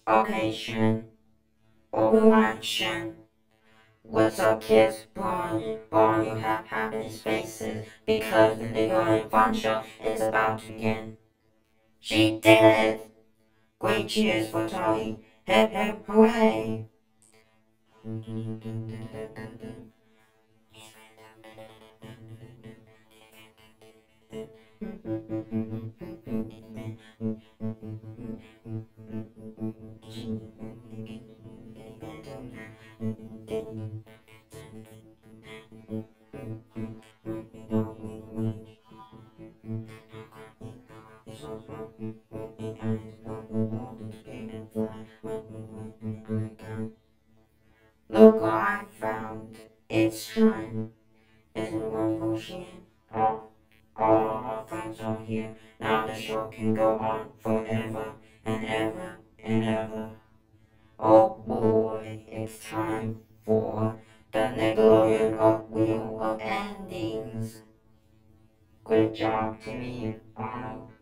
occasion, or relaxation. What's up, kids? Born, you have happy faces because the Nickelodeon Fun Show is about to begin. She did it! Great cheers for Tony. Hip hip hooray! Look what I found. It's shine. Isn't it wonderful, Sheen? All of our friends are here. Now the show can go on forever and ever and ever. Oh boy, it's time for the Nickelodeon of Wheel of Endings. Good job, Timmy and Arnold.